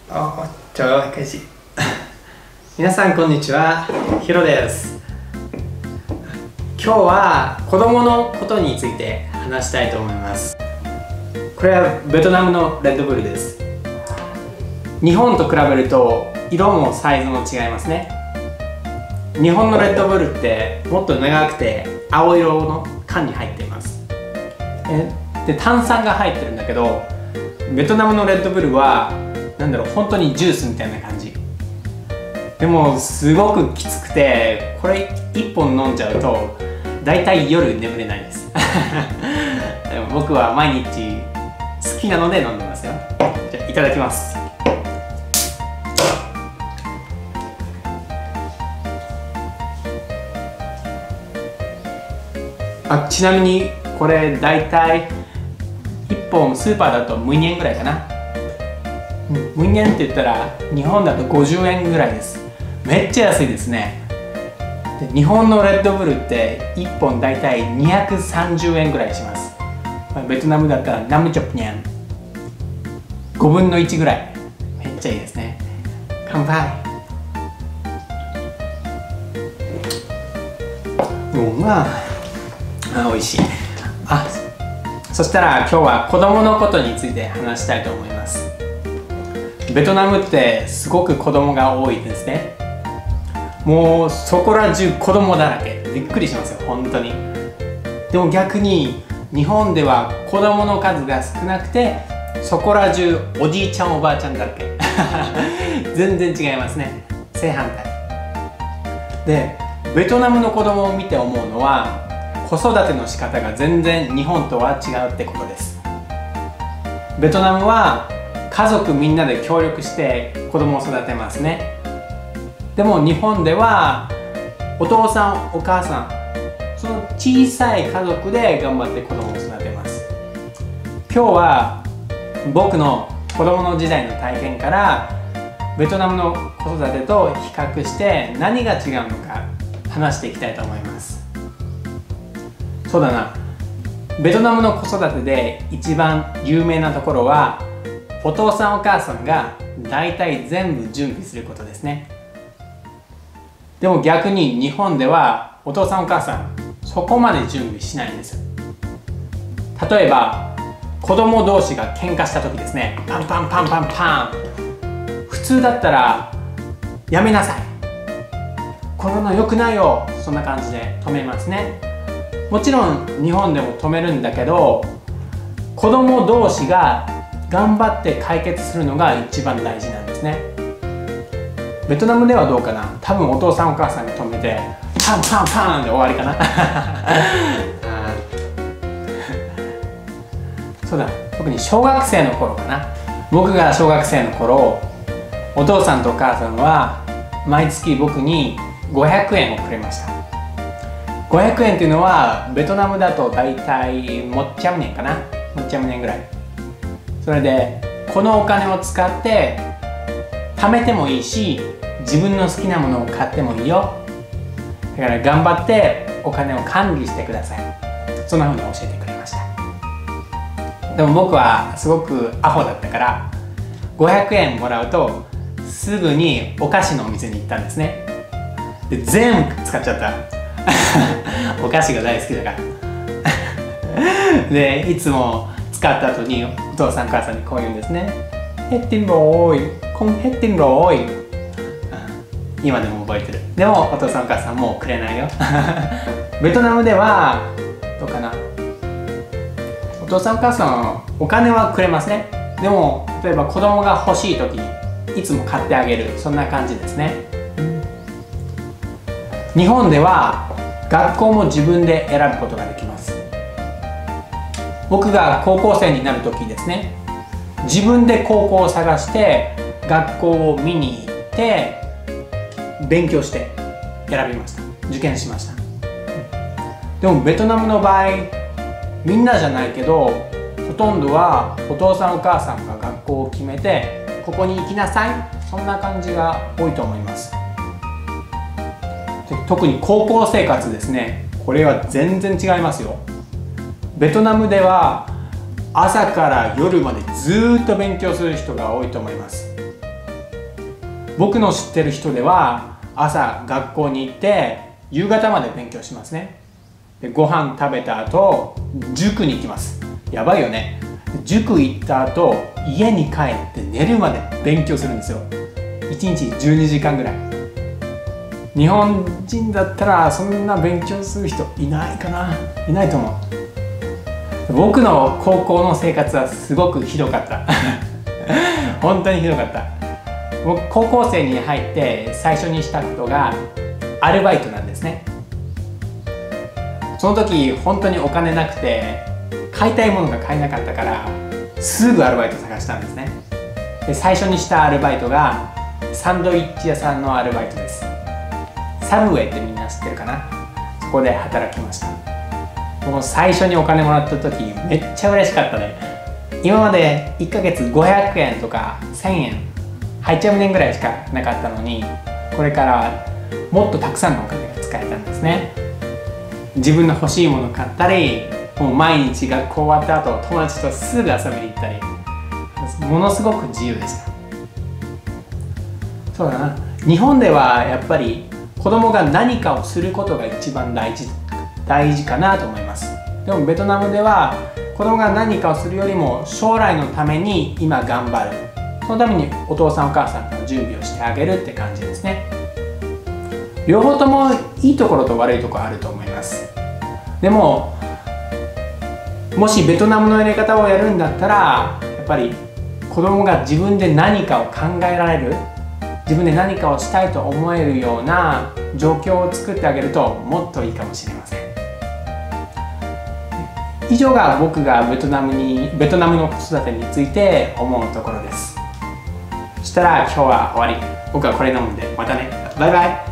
trời ơi cái gì 皆さんこんにちは、ヒロです。今日は子供のことについて話したいと思います。これはベトナムのレッドブルです。日本と比べると色もサイズも違いますね。日本のレッドブルってもっと長くて青色の缶に入っています。で、炭酸が入ってるんだけど、ベトナムのレッドブルは本当にジュースみたいな感じ。でもすごくきつくて、これ1本飲んじゃうとだいたい夜眠れないですでも僕は毎日好きなので飲んでますよ。じゃあいただきます。ちなみにこれだいたい1本スーパーだと10円ぐらいかな。10円って言ったら日本だと50円ぐらいです。めっちゃ安いですね。で、日本のレッドブルって1本だいたい230円ぐらいします。ベトナムだったらナムチョプニャン5分の1ぐらい。めっちゃいいですね。乾杯。美味しい。そしたら今日は子供のことについて話したいと思います。ベトナムってすごく子供が多いですね。もうそこら中子供だらけ。びっくりしますよ、本当に。でも逆に日本では子供の数が少なくて、そこら中おじいちゃんおばあちゃんだらけ全然違いますね。正反対で、ベトナムの子供を見て思うのは、子育ての仕方が全然日本とは違うってことです。ベトナムは家族みんなで協力して子供を育てますね。でも日本ではお父さんお母さん、その小さい家族で頑張って子供を育てます。今日は僕の子供の時代の体験からベトナムの子育てと比較して何が違うのか話していきたいと思います。そうだな、ベトナムの子育てで一番有名なところはお父さんお母さんがだいたい全部準備することですね。でも逆に日本ではお父さんお母さんそこまで準備しないんです。例えば子供同士が喧嘩した時ですね。パンパンパンパンパン。普通だったらやめなさい、こんなの良くないよ、そんな感じで止めますね。もちろん日本でも止めるんだけど、子供同士が頑張って解決するのが一番大事なんですね。ベトナムではどうかな。多分お父さんお母さんが止めてパンパンパンで終わりかなそうだ、特に小学生の頃かな。僕が小学生の頃、お父さんとお母さんは毎月僕に500円をくれました。500円っていうのはベトナムだとだいたいもっちゃむねんかな。もっちゃむねんぐらい。それでこのお金を使って貯めてもいいし、自分の好きなものを買ってもいいよ。だから頑張ってお金を管理してください。そんな風に教えてくれました。でも僕はすごくアホだったから500円もらうとすぐにお菓子のお店に行ったんですね。で、全部使っちゃったお菓子が大好きだからで、いつも使った後にお父さんお母さんにこう言うんですね。ヘッティンローイ、コンヘッティンローイ。今でも覚えてる。でもお父さんお母さんもうくれないよベトナムではどうかな、お父さんお母さんはお金はくれますね。でも例えば子供が欲しい時にいつも買ってあげる、そんな感じですね。日本では学校も自分で選ぶことができます。僕が高校生になる時ですね、自分で高校を探して学校を見に行って勉強して選びました。受験しました。でもベトナムの場合、みんなじゃないけどほとんどはお父さんお母さんが学校を決めて、ここに行きなさい、そんな感じが多いと思います。で、特に高校生活ですね、これは全然違いますよ。ベトナムでは朝から夜までずーっと勉強する人が多いと思います。 僕の知ってる人では朝学校に行って夕方まで勉強しますね。でご飯食べた後塾に行きます。やばいよね。塾行った後家に帰って寝るまで勉強するんですよ。1日12時間ぐらい。日本人だったらそんな勉強する人いないかな。いないと思う。僕の高校の生活はすごくひどかった本当にひどかった。僕高校生に入って最初にしたことがアルバイトなんですね。その時本当にお金なくて買いたいものが買えなかったからすぐアルバイト探したんですね。で最初にしたアルバイトがサンドイッチ屋さんのアルバイトです。サブウェイってみんな知ってるかな。そこで働きました。もう最初にお金もらった時めっちゃ嬉しかったね。今まで1ヶ月500円とか1000円入っちゃう年ぐらいしかなかったのに、これからはもっとたくさんのお金が使えたんですね。自分の欲しいもの買ったり、もう毎日学校終わった後友達とすぐ遊びに行ったり、ものすごく自由でした。そうだな、日本ではやっぱり子供が何かをすることが一番大事かなと思います。でもベトナムでは子供が何かをするよりも将来のために今頑張る、そのためにお父さんお母さんが準備をしてあげるって感じですね。両方ともいいところと悪いところあると思います。でももしベトナムのやり方をやるんだったら、やっぱり子供が自分で何かを考えられる、自分で何かをしたいと思えるような状況を作ってあげるともっといいかもしれません。以上が僕がベトナムの子育てについて思うところです。そしたら今日は終わり。僕はこれ飲むんでまたね。バイバイ。